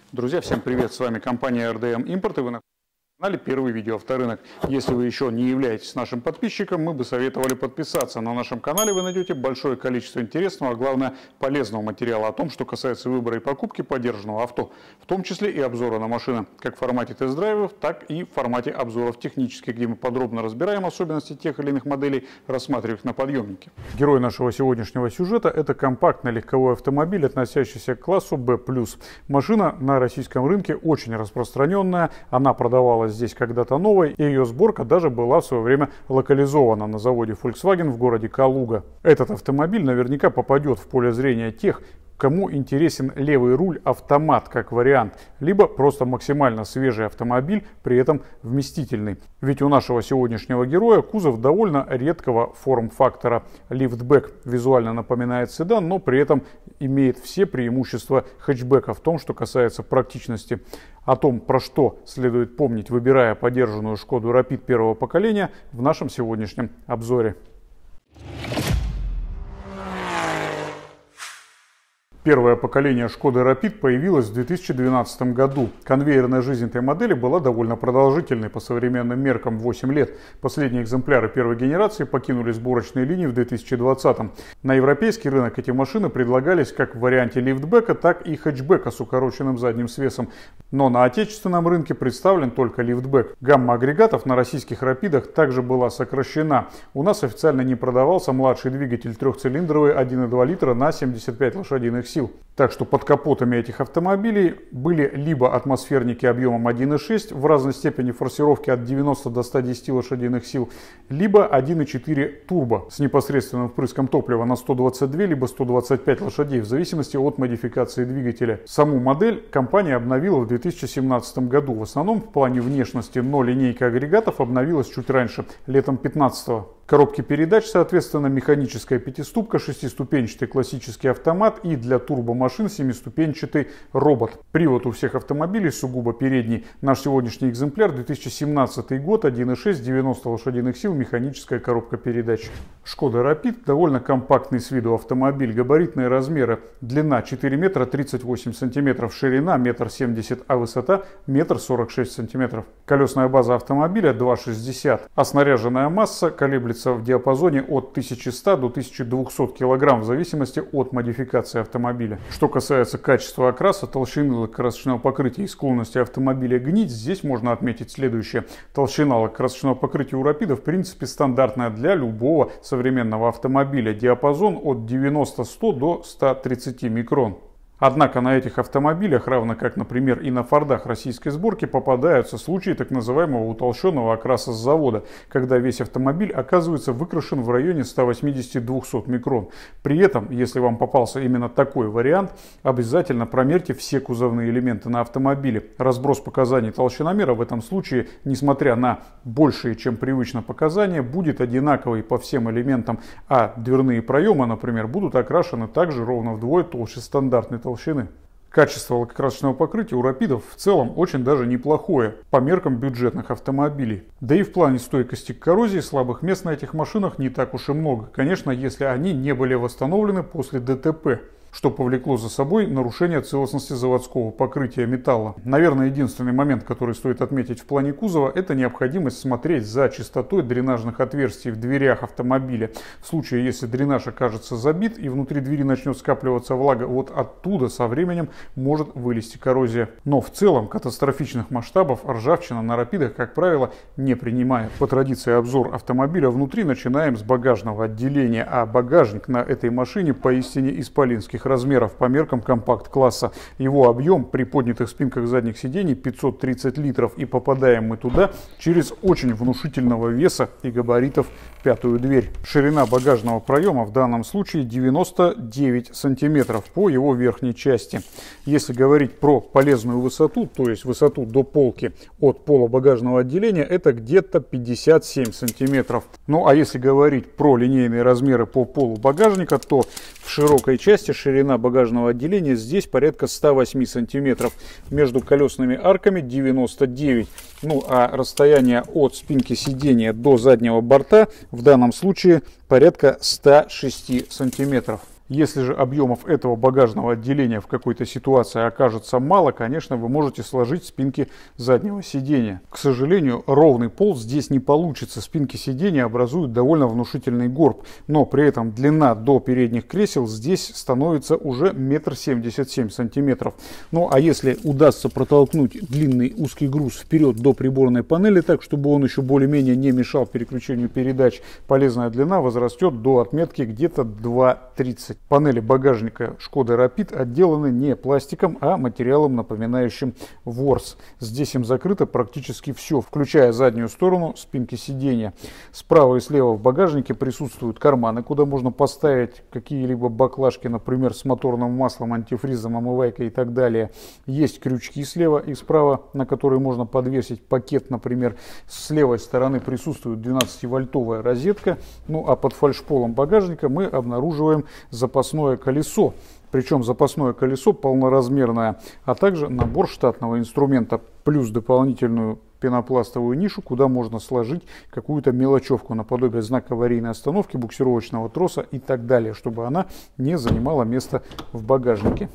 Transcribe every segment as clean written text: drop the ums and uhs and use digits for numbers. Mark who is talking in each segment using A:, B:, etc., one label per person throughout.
A: Друзья, всем привет! С вами компания RDM Import, и вы на канале Первый видеоавторынок. Если вы еще не являетесь нашим подписчиком, мы бы советовали подписаться. На нашем канале вы найдете большое количество интересного, а главное полезного материала о том, что касается выбора и покупки подержанного авто, в том числе и обзора на машины, как в формате тест-драйвов, так и в формате обзоров технических, где мы подробно разбираем особенности тех или иных моделей, рассматривая их на подъемнике. Герой нашего сегодняшнего сюжета – это компактный легковой автомобиль, относящийся к классу B+. Машина на российском рынке очень распространенная, она продавалась здесь когда-то новой, и ее сборка даже была в свое время локализована на заводе Volkswagen в городе Калуга. Этот автомобиль наверняка попадет в поле зрения тех, кому интересен левый руль автомат как вариант, либо просто максимально свежий автомобиль, при этом вместительный. Ведь у нашего сегодняшнего героя кузов довольно редкого форм-фактора. Лифтбэк визуально напоминает седан, но при этом имеет все преимущества хэтчбека в том, что касается практичности. О том, про что следует помнить, выбирая подержанную Шкоду Rapid первого поколения, в нашем сегодняшнем обзоре. Первое поколение Шкоды Rapid появилось в 2012 году. Конвейерная жизнь этой модели была довольно продолжительной, по современным меркам 8 лет. Последние экземпляры первой генерации покинули сборочные линии в 2020. На европейский рынок эти машины предлагались как в варианте лифтбека, так и хэтчбека с укороченным задним свесом. Но на отечественном рынке представлен только лифтбек. Гамма агрегатов на российских Рапидах также была сокращена. У нас официально не продавался младший двигатель трехцилиндровый 1,2 литра на 75 лошадиных сил. Так что под капотами этих автомобилей были либо атмосферники объемом 1,6 в разной степени форсировки от 90 до 110 лошадиных сил, либо 1,4 турбо с непосредственным впрыском топлива на 122 либо 125 лошадей в зависимости от модификации двигателя. Саму модель компания обновила в 2017 году. В основном в плане внешности, но линейка агрегатов обновилась чуть раньше, летом 2015. Коробки передач, соответственно, механическая пятиступка, шестиступенчатый классический автомат и для турбомашин семиступенчатый робот. Привод у всех автомобилей сугубо передний. Наш сегодняшний экземпляр 2017 год, 1,6, 90 лошадиных сил, механическая коробка передач. Шкода Rapid довольно компактный с виду автомобиль. Габаритные размеры: длина 4 метра 38 сантиметров, ширина 1,70 м, а высота 1,46 сантиметров. Колесная база автомобиля 2,60, а снаряженная масса колеблется в диапазоне от 1100 до 1200 кг в зависимости от модификации автомобиля. Что касается качества окраса, толщины лакокрасочного покрытия и склонности автомобиля гнить, здесь можно отметить следующее. Толщина лакокрасочного покрытия у Rapid в принципе стандартная для любого современного автомобиля. Диапазон от 90-100 до 130 микрон. Однако на этих автомобилях, равно как, например, и на Фордах российской сборки, попадаются случаи так называемого утолщенного окраса с завода, когда весь автомобиль оказывается выкрашен в районе 180-200 микрон. При этом, если вам попался именно такой вариант, обязательно промерьте все кузовные элементы на автомобиле. Разброс показаний толщиномера в этом случае, несмотря на большие, чем привычно показания, будет одинаковый по всем элементам, а дверные проемы, например, будут окрашены также ровно вдвое толще стандартной толщины. Качество лакокрасочного покрытия у Рапидов в целом очень даже неплохое по меркам бюджетных автомобилей. Да и в плане стойкости к коррозии слабых мест на этих машинах не так уж и много. Конечно, если они не были восстановлены после ДТП, что повлекло за собой нарушение целостности заводского покрытия металла. Наверное, единственный момент, который стоит отметить в плане кузова, это необходимость смотреть за чистотой дренажных отверстий в дверях автомобиля. В случае, если дренаж окажется забит и внутри двери начнет скапливаться влага, вот оттуда со временем может вылезти коррозия. Но в целом катастрофичных масштабов ржавчина на Рапидах, как правило, не принимает. По традиции обзор автомобиля внутри начинаем с багажного отделения, а багажник на этой машине поистине исполинских размеров по меркам компакт-класса. Его объем при поднятых спинках задних сидений 530 литров, и попадаем мы туда через очень внушительного веса и габаритов пятую дверь. Ширина багажного проема в данном случае 99 сантиметров по его верхней части. Если говорить про полезную высоту, то есть высоту до полки от пола багажного отделения, это где-то 57 сантиметров. Ну а если говорить про линейные размеры по полу багажника, то в широкой части ширина багажного отделения здесь порядка 108 сантиметров. Между колесными арками 99. Ну а расстояние от спинки сидения до заднего борта в данном случае порядка 106 сантиметров. Если же объемов этого багажного отделения в какой-то ситуации окажется мало, конечно, вы можете сложить спинки заднего сидения. К сожалению, ровный пол здесь не получится. Спинки сидения образуют довольно внушительный горб, но при этом длина до передних кресел здесь становится уже 1,77 см. Ну а если удастся протолкнуть длинный узкий груз вперед до приборной панели так, чтобы он еще более-менее не мешал переключению передач, полезная длина возрастет до отметки где-то 2,30. Панели багажника Шкоды Rapid отделаны не пластиком, а материалом, напоминающим ворс. Здесь им закрыто практически все, включая заднюю сторону спинки сидения. Справа и слева в багажнике присутствуют карманы, куда можно поставить какие-либо баклажки, например, с моторным маслом, антифризом, омывайкой и так далее. Есть крючки слева и справа, на которые можно подвесить пакет, например. С левой стороны присутствует 12-вольтовая розетка. Ну а под фальшполом багажника мы обнаруживаем запасное колесо. Причем запасное колесо полноразмерное, а также набор штатного инструмента, плюс дополнительную пенопластовую нишу, куда можно сложить какую-то мелочевку наподобие знака аварийной остановки, буксировочного троса и так далее, чтобы она не занимала место в багажнике.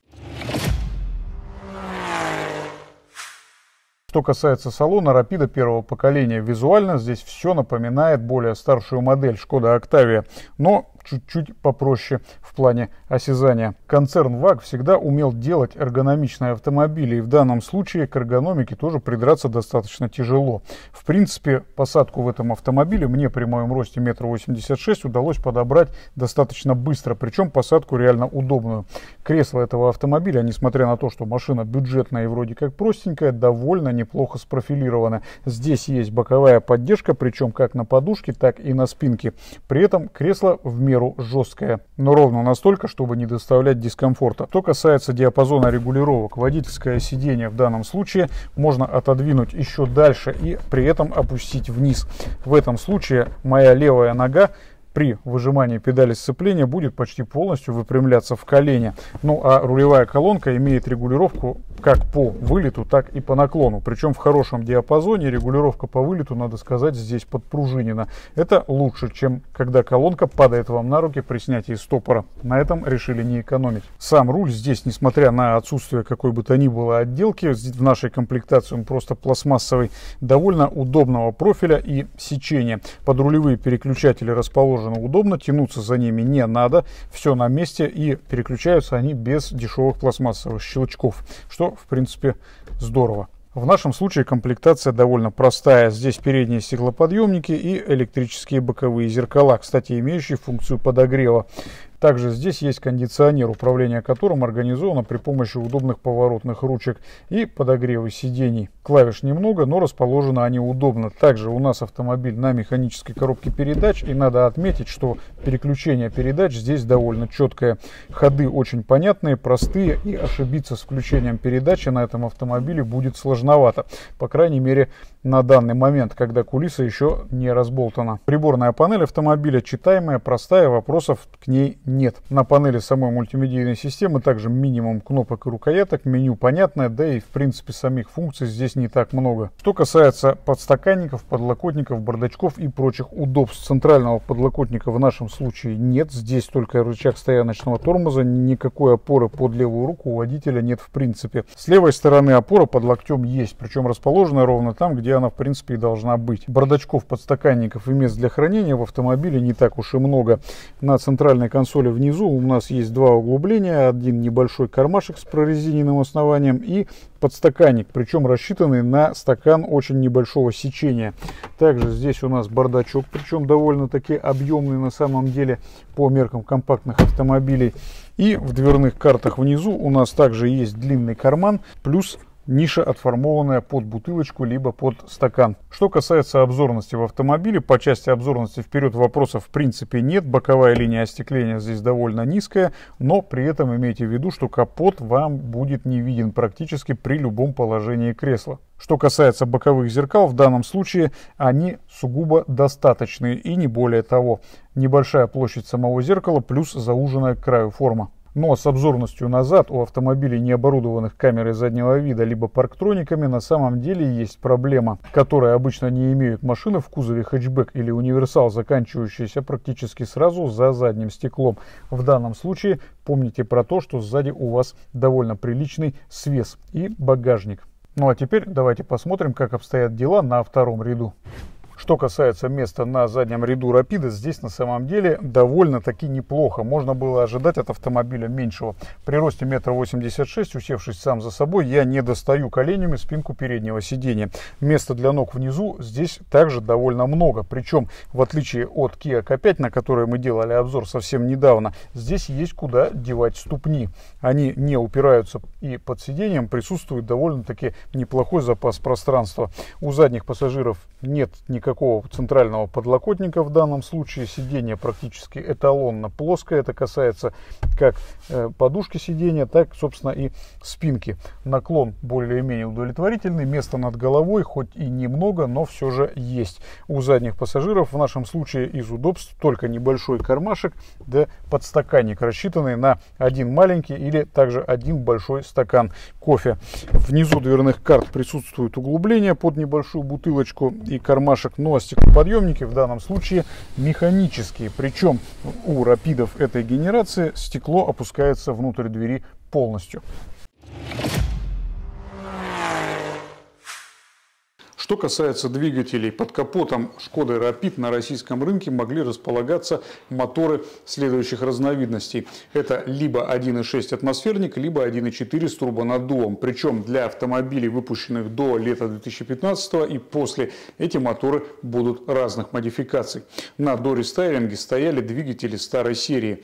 A: Что касается салона Rapid первого поколения, визуально здесь все напоминает более старшую модель Шкода Octavia, но чуть-чуть попроще в плане осязания. Концерн ВАГ всегда умел делать эргономичные автомобили, и в данном случае к эргономике тоже придраться достаточно тяжело. В принципе, посадку в этом автомобиле мне при моем росте 1,86 м удалось подобрать достаточно быстро, причем посадку реально удобную. Кресло этого автомобиля, несмотря на то, что машина бюджетная и вроде как простенькая, довольно неплохо спрофилировано. Здесь есть боковая поддержка, причем как на подушке, так и на спинке. При этом кресло в меру жесткое, но ровно настолько, чтобы не доставлять дискомфорта. Что касается диапазона регулировок, водительское сиденье в данном случае можно отодвинуть еще дальше и при этом опустить вниз. В этом случае моя левая нога при выжимании педали сцепления будет почти полностью выпрямляться в колене. Ну а рулевая колонка имеет регулировку как по вылету, так и по наклону. Причем в хорошем диапазоне регулировка по вылету, надо сказать, здесь подпружинена. Это лучше, чем когда колонка падает вам на руки при снятии стопора. На этом решили не экономить. Сам руль здесь, несмотря на отсутствие какой бы то ни было отделки, в нашей комплектации он просто пластмассовый, довольно удобного профиля и сечения. Подрулевые переключатели расположены удобно, тянуться за ними не надо, все на месте, и переключаются они без дешевых пластмассовых щелчков, что в принципе здорово. В нашем случае комплектация довольно простая. Здесь передние стеклоподъемники и электрические боковые зеркала, кстати, имеющие функцию подогрева. Также здесь есть кондиционер, управление которым организовано при помощи удобных поворотных ручек и подогрева сидений. Клавиш немного, но расположены они удобно. Также у нас автомобиль на механической коробке передач, и надо отметить, что переключение передач здесь довольно четкое. Ходы очень понятные, простые, и ошибиться с включением передачи на этом автомобиле будет сложновато. По крайней мере, на данный момент, когда кулиса еще не разболтана. Приборная панель автомобиля читаемая, простая, вопросов к ней нет. На панели самой мультимедийной системы также минимум кнопок и рукояток, меню понятное, да и в принципе самих функций здесь не так много. Что касается подстаканников, подлокотников, бардачков и прочих удобств, центрального подлокотника в нашем случае нет. Здесь только рычаг стояночного тормоза, никакой опоры под левую руку у водителя нет в принципе. С левой стороны опора под локтем есть, причем расположена ровно там, где она в принципе и должна быть. Бардачков, подстаканников и мест для хранения в автомобиле не так уж и много. На центральной консоли внизу у нас есть два углубления, один небольшой кармашек с прорезиненным основанием и подстаканник, причем рассчитанный на стакан очень небольшого сечения. Также здесь у нас бардачок, причем довольно-таки объемный на самом деле по меркам компактных автомобилей. И в дверных картах внизу у нас также есть длинный карман, плюс ниша, отформованная под бутылочку либо под стакан. Что касается обзорности в автомобиле, по части обзорности вперед вопросов в принципе нет. Боковая линия остекления здесь довольно низкая, но при этом имейте в виду, что капот вам будет не виден практически при любом положении кресла. Что касается боковых зеркал, в данном случае они сугубо достаточные и не более того. Небольшая площадь самого зеркала плюс зауженная к краю форма. Но с обзорностью назад у автомобилей, не оборудованных камерой заднего вида либо парктрониками, на самом деле есть проблема, которой обычно не имеют машины в кузове хэтчбэк или универсал, заканчивающиеся практически сразу за задним стеклом. В данном случае помните про то, что сзади у вас довольно приличный свес и багажник. Ну а теперь давайте посмотрим, как обстоят дела на втором ряду. Что касается места на заднем ряду Рапида, здесь на самом деле довольно-таки неплохо. Можно было ожидать от автомобиля меньшего. При росте 1,86 м, усевшись сам за собой, я не достаю коленями спинку переднего сидения. Места для ног внизу здесь также довольно много. Причем, в отличие от Kia K5, на которой мы делали обзор совсем недавно, здесь есть куда девать ступни. Они не упираются, и под сиденьем присутствует довольно-таки неплохой запас пространства. У задних пассажиров нет никакого центрального подлокотника в данном случае. Сиденье практически эталонно плоское. Это касается как подушки сиденья, так, собственно, и спинки. Наклон более-менее удовлетворительный. Места над головой хоть и немного, но все же есть. У задних пассажиров в нашем случае из удобств только небольшой кармашек, да подстаканник, рассчитанный на один маленький или также один большой стакан кофе. Внизу дверных карт присутствует углубление под небольшую бутылочку и кармашек, но стеклоподъемники в данном случае механические. Причем у Рапидов этой генерации стекло опускается внутрь двери полностью. Что касается двигателей, под капотом Шкоды Rapid на российском рынке могли располагаться моторы следующих разновидностей. Это либо 1.6 атмосферник, либо 1.4 с турбонаддувом. Причем для автомобилей, выпущенных до лета 2015 и после, эти моторы будут разных модификаций. На дорестайлинге стояли двигатели старой серии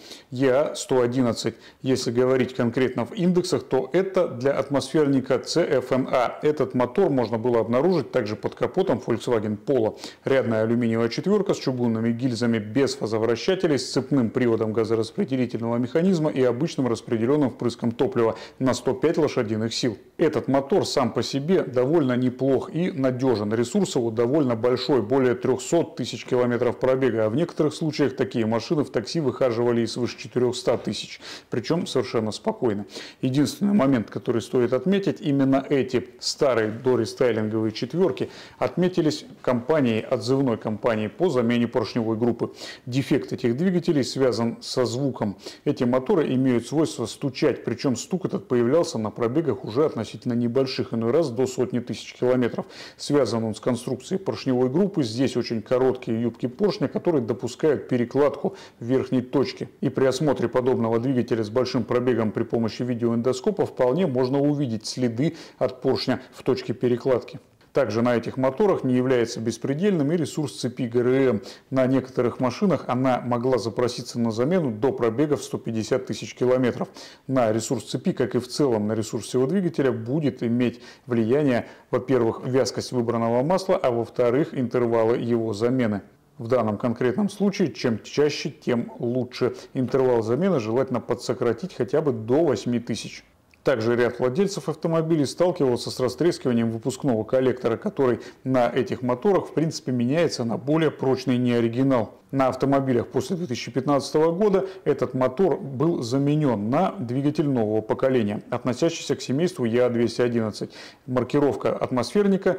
A: EA111. Если говорить конкретно в индексах, то это для атмосферника CFNA. Этот мотор можно было обнаружить также под капотом Volkswagen Polo. Рядная алюминиевая четверка с чугунными гильзами без фазовращателей, с цепным приводом газораспределительного механизма и обычным распределенным впрыском топлива на 105 лошадиных сил. Этот мотор сам по себе довольно неплох и надежен. Ресурс его довольно большой, более 300 тысяч километров пробега, а в некоторых случаях такие машины в такси выхаживали и свыше 400 тысяч, причем совершенно спокойно. Единственный момент, который стоит отметить, именно эти старые дорестайлинговые четверки отметились отзывной компанией по замене поршневой группы. Дефект этих двигателей связан со звуком. Эти моторы имеют свойство стучать, причем стук этот появлялся на пробегах уже относительно небольших, иной раз до сотни тысяч километров. Связан он с конструкцией поршневой группы. Здесь очень короткие юбки поршня, которые допускают перекладку в верхней точке. И при осмотре подобного двигателя с большим пробегом при помощи видеоэндоскопа вполне можно увидеть следы от поршня в точке перекладки. Также на этих моторах не является беспредельным и ресурс цепи ГРМ. На некоторых машинах она могла запроситься на замену до пробега в 150 тысяч километров. На ресурс цепи, как и в целом на ресурс всего двигателя, будет иметь влияние, во-первых, вязкость выбранного масла, а во-вторых, интервалы его замены. В данном конкретном случае, чем чаще, тем лучше. Интервал замены желательно подсократить хотя бы до 8000. Также ряд владельцев автомобилей сталкивался с растрескиванием выпускного коллектора, который на этих моторах в принципе меняется на более прочный неоригинал. На автомобилях после 2015 года этот мотор был заменен на двигатель нового поколения, относящийся к семейству EA211. Маркировка атмосферника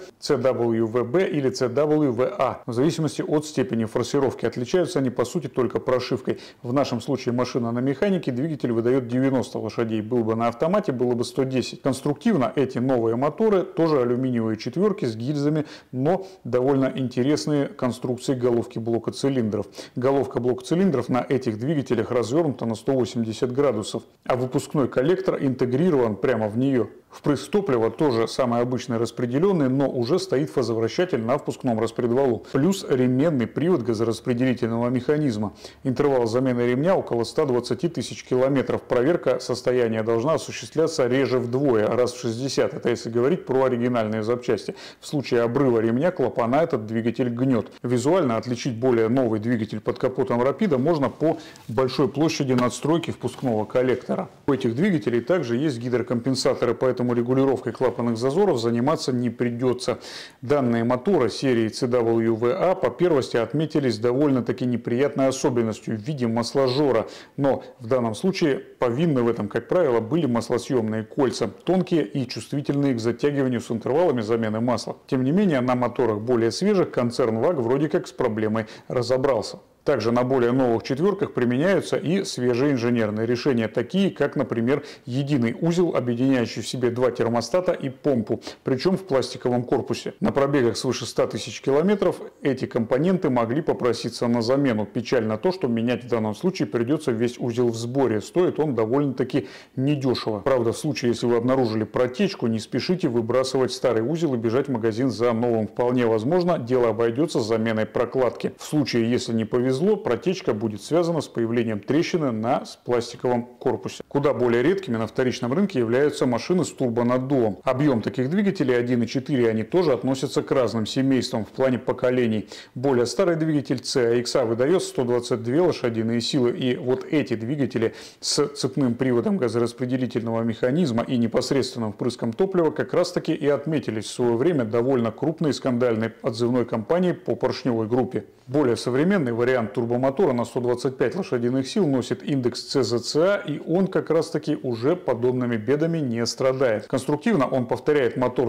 A: CWVB или CWVA, в зависимости от степени форсировки. Отличаются они по сути только прошивкой. В нашем случае машина на механике, двигатель выдает 90 лошадей. Был бы на автомате, было бы 110. Конструктивно эти новые моторы тоже алюминиевые четверки с гильзами, но довольно интересные конструкции головки блока цилиндров. Головка блока цилиндров на этих двигателях развернута на 180 градусов, а выпускной коллектор интегрирован прямо в нее. Впрыск топлива тоже самый обычный распределенный, но уже стоит фазовращатель на впускном распредвалу. Плюс ременный привод газораспределительного механизма. Интервал замены ремня около 120 тысяч километров. Проверка состояния должна осуществляться реже вдвое, раз в 60. Это если говорить про оригинальные запчасти. В случае обрыва ремня клапана этот двигатель гнет. Визуально отличить более новый двигатель под капотом Рапида можно по большой площади надстройки впускного коллектора. У этих двигателей также есть гидрокомпенсаторы, поэтому поэтому регулировкой клапанных зазоров заниматься не придется. Данные мотора серии CWVA по первости отметились довольно-таки неприятной особенностью в виде масложора, но в данном случае повинны в этом, как правило, были маслосъемные кольца, тонкие и чувствительные к затягиванию с интервалами замены масла. Тем не менее, на моторах более свежих концерн ВАГ вроде как с проблемой разобрался. Также на более новых четверках применяются и свежие инженерные решения, такие как, например, единый узел, объединяющий в себе два термостата и помпу, причем в пластиковом корпусе. На пробегах свыше 100 тысяч километров эти компоненты могли попроситься на замену. Печально то, что менять в данном случае придется весь узел в сборе. Стоит он довольно-таки недешево. Правда, в случае, если вы обнаружили протечку, не спешите выбрасывать старый узел и бежать в магазин за новым. Вполне возможно, дело обойдется заменой прокладки. В случае, если не повезло, протечка будет связана с появлением трещины на пластиковом корпусе. Куда более редкими на вторичном рынке являются машины с турбонаддувом. Объем таких двигателей 1.4, они тоже относятся к разным семействам в плане поколений. Более старый двигатель CAX выдает 122 лошадиные силы, и вот эти двигатели с цепным приводом газораспределительного механизма и непосредственным впрыском топлива как раз таки и отметились в свое время довольно крупной скандальной отзывной кампанией по поршневой группе. Более современный вариант турбомотора на 125 лошадиных сил носит индекс CZCA, и он как раз таки уже подобными бедами не страдает. Конструктивно он повторяет мотор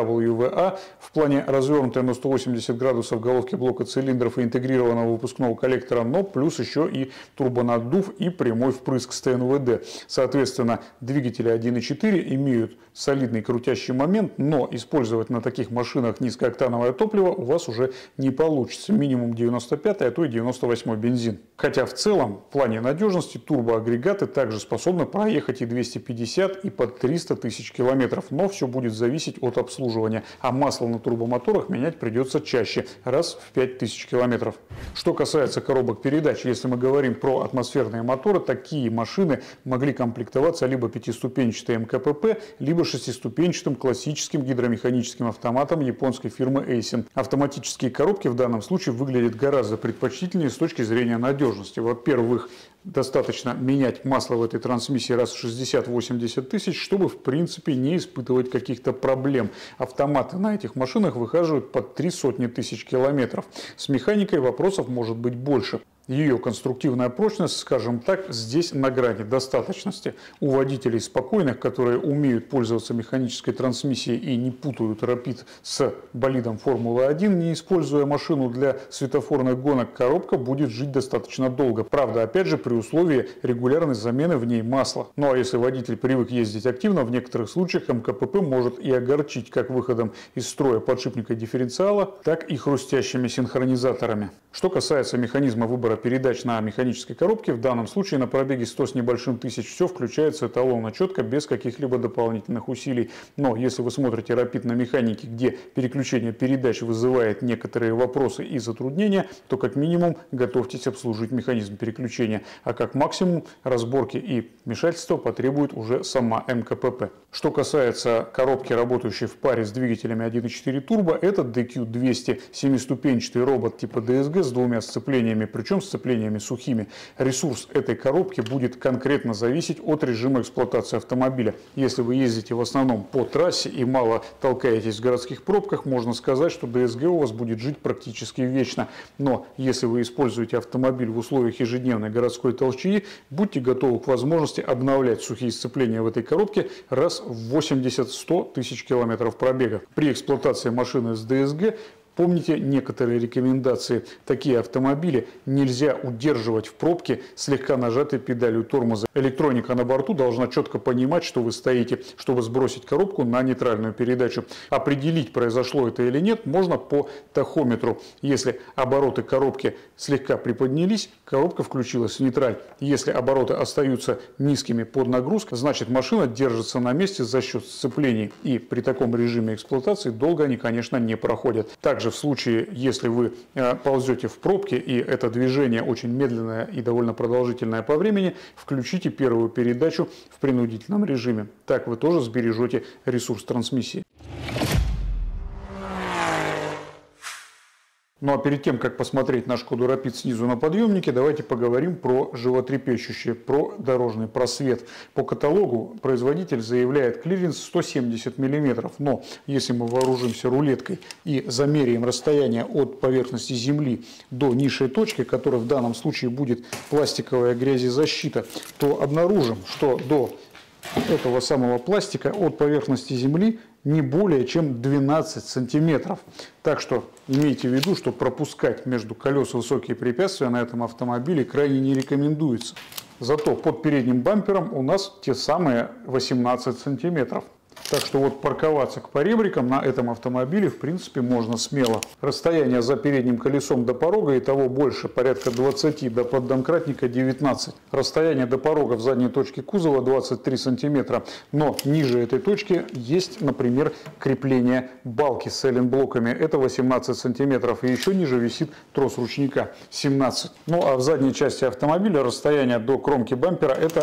A: CWVA в плане развернутой на 180 градусов головки блока цилиндров и интегрированного выпускного коллектора, но плюс еще и турбонаддув и прямой впрыск с ТНВД. Соответственно, двигатели 1.4 имеют солидный крутящий момент, но использовать на таких машинах низкооктановое топливо у вас уже не получится. Минимум 95, а то и 98 бензин. Хотя в целом, в плане надежности, турбоагрегаты также способны проехать и 250, и под 300 тысяч километров, но все будет зависеть от обслуживания. А масло на турбомоторах менять придется чаще, раз в 5000 километров. Что касается коробок передач, если мы говорим про атмосферные моторы, такие машины могли комплектоваться либо пятиступенчатой МКПП, либо шестиступенчатым классическим гидромеханическим автоматом японской фирмы Aisin. Автоматические коробки в данном случае выглядят гораздо предпочтительнее с точки зрения надежности. Во-первых, достаточно менять масло в этой трансмиссии раз в 60-80 тысяч, чтобы в принципе не испытывать каких-то проблем. Автоматы на этих машинах выхаживают под 300 тысяч километров. С механикой вопросов может быть больше. Ее конструктивная прочность, скажем так, здесь на грани достаточности. У водителей спокойных, которые умеют пользоваться механической трансмиссией и не путают Rapid с болидом Формулы-1, не используя машину для светофорных гонок, коробка будет жить достаточно долго. Правда, опять же, при условии регулярной замены в ней масла. Ну а если водитель привык ездить активно, в некоторых случаях МКПП может и огорчить как выходом из строя подшипника дифференциала, так и хрустящими синхронизаторами. Что касается механизма выбора передач на механической коробке, в данном случае на пробеге 100 с небольшим тысяч все включается эталонно четко, без каких-либо дополнительных усилий. Но если вы смотрите Rapid на механике, где переключение передач вызывает некоторые вопросы и затруднения, то как минимум готовьтесь обслужить механизм переключения, а как максимум разборки и вмешательства потребует уже сама МКПП. Что касается коробки, работающей в паре с двигателями 1.4 турбо, это DQ200, семиступенчатый робот типа DSG с двумя сцеплениями, причем сцеплениями сухими. Ресурс этой коробки будет конкретно зависеть от режима эксплуатации автомобиля. Если вы ездите в основном по трассе и мало толкаетесь в городских пробках, можно сказать, что DSG у вас будет жить практически вечно. Но если вы используете автомобиль в условиях ежедневной городской толчии, будьте готовы к возможности обновлять сухие сцепления в этой коробке раз в 80-100 тысяч километров пробега. При эксплуатации машины с DSG помните некоторые рекомендации. Такие автомобили нельзя удерживать в пробке слегка нажатой педалью тормоза. Электроника на борту должна четко понимать, что вы стоите, чтобы сбросить коробку на нейтральную передачу. Определить, произошло это или нет, можно по тахометру. Если обороты коробки слегка приподнялись, коробка включилась в нейтраль. Если обороты остаются низкими под нагрузкой, значит машина держится на месте за счет сцеплений. И при таком режиме эксплуатации долго они, конечно, не проходят. Также в случае, если вы ползете в пробке и это движение очень медленное и довольно продолжительное по времени, включите первую передачу в принудительном режиме. Так вы тоже сбережете ресурс трансмиссии. Ну а перед тем, как посмотреть на Шкоду Рапид снизу на подъемнике, давайте поговорим про животрепещущее, про дорожный просвет. По каталогу производитель заявляет клиренс 170 мм, но если мы вооружимся рулеткой и замеряем расстояние от поверхности земли до низшей точки, которая в данном случае будет пластиковая грязезащита, то обнаружим, что до этого самого пластика от поверхности земли не более чем 12 сантиметров. Так что имейте в виду, что пропускать между колес высокие препятствия на этом автомобиле крайне не рекомендуется. Зато под передним бампером у нас те самые 18 сантиметров. Так что вот парковаться к поребрикам на этом автомобиле в принципе можно смело. Расстояние за передним колесом до порога и того больше, порядка 20, до поддомкратника 19. Расстояние до порога в задней точке кузова 23 сантиметра. Но ниже этой точки есть, например, крепление балки с сайлентблоками. Это 18 сантиметров. И еще ниже висит трос ручника 17. Ну а в задней части автомобиля расстояние до кромки бампера это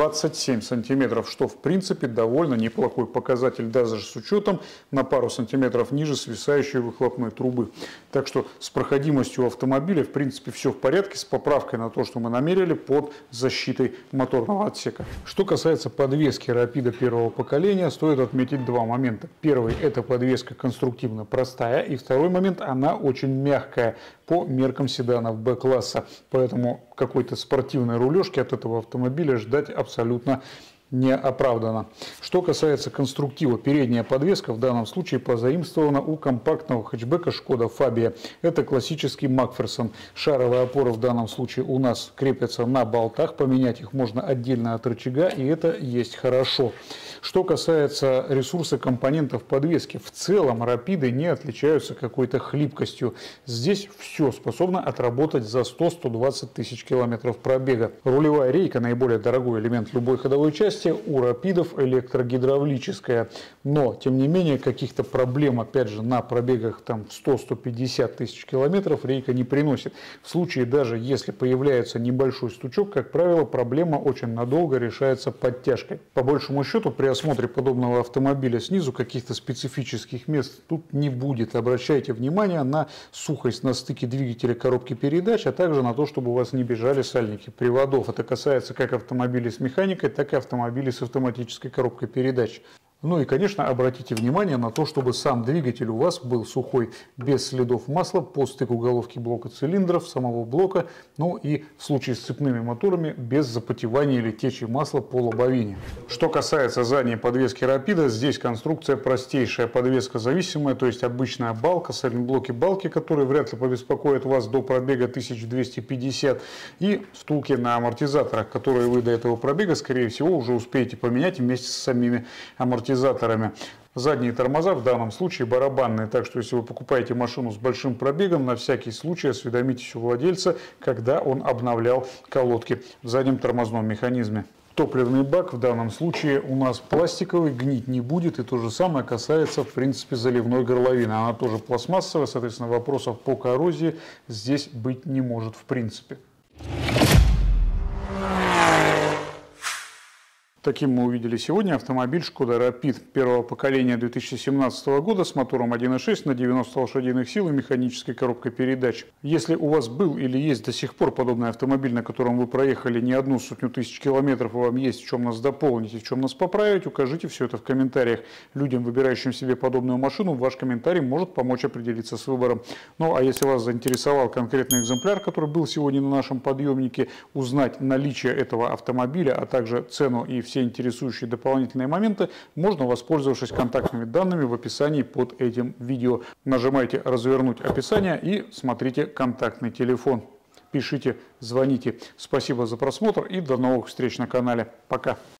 A: 27 сантиметров, что в принципе довольно неплохой показатель, даже с учетом на пару сантиметров ниже свисающей выхлопной трубы. Так что с проходимостью автомобиля в принципе все в порядке, с поправкой на то, что мы намерили под защитой моторного отсека. Что касается подвески Рапида первого поколения, стоит отметить два момента. Первый — это подвеска конструктивно простая, и второй момент — она очень мягкая по меркам седанов Б-класса, поэтому какой-то спортивной рулежки от этого автомобиля ждать абсолютно не оправдано. Что касается конструктива, передняя подвеска в данном случае позаимствована у компактного хэтчбека Шкода Фабия. Это классический Макферсон. Шаровые опоры в данном случае у нас крепятся на болтах, поменять их можно отдельно от рычага, и это есть хорошо. Что касается ресурса компонентов подвески, в целом Рапиды не отличаются какой-то хлипкостью. Здесь все способно отработать за 100-120 тысяч километров пробега. Рулевая рейка — наиболее дорогой элемент любой ходовой части. У Рапидов электрогидравлическая, но тем не менее каких-то проблем, опять же, на пробегах там 100-150 тысяч километров рейка не приносит. В случае даже если появляется небольшой стучок, как правило, проблема очень надолго решается подтяжкой. По большому счету при осмотре подобного автомобиля снизу каких-то специфических мест тут не будет. Обращайте внимание на сухость на стыке двигателя коробки передач, а также на то, чтобы у вас не бежали сальники приводов. Это касается как автомобилей с механикой, так и автомобилей с автоматической коробкой передач. Ну и, конечно, обратите внимание на то, чтобы сам двигатель у вас был сухой, без следов масла по стыку головки блока цилиндров, самого блока, ну и в случае с цепными моторами без запотевания или течи масла по лобовине. Что касается задней подвески Рапида, здесь конструкция простейшая, подвеска зависимая, то есть обычная балка, сайлентблоки балки, которые вряд ли побеспокоят вас до пробега 1250, и втулки на амортизаторах, которые вы до этого пробега, скорее всего, уже успеете поменять вместе с самими амортизаторами. Задние тормоза в данном случае барабанные, так что если вы покупаете машину с большим пробегом, на всякий случай осведомитесь у владельца, когда он обновлял колодки в заднем тормозном механизме. Топливный бак в данном случае у нас пластиковый, гнить не будет, и то же самое касается в принципе заливной горловины. Она тоже пластмассовая, соответственно вопросов по коррозии здесь быть не может в принципе. Таким мы увидели сегодня автомобиль Шкода Рапид первого поколения 2017 года с мотором 1.6 на 90 лошадиных сил и механической коробкой передач. Если у вас был или есть до сих пор подобный автомобиль, на котором вы проехали не одну сотню тысяч километров, и вам есть в чем нас дополнить и в чем нас поправить, укажите все это в комментариях. Людям, выбирающим себе подобную машину, ваш комментарий может помочь определиться с выбором. Ну а если вас заинтересовал конкретный экземпляр, который был сегодня на нашем подъемнике, узнать наличие этого автомобиля, а также цену и все интересующие дополнительные моменты, можно, воспользовавшись контактными данными в описании под этим видео. Нажимайте «Развернуть описание» и смотрите контактный телефон. Пишите, звоните. Спасибо за просмотр и до новых встреч на канале. Пока!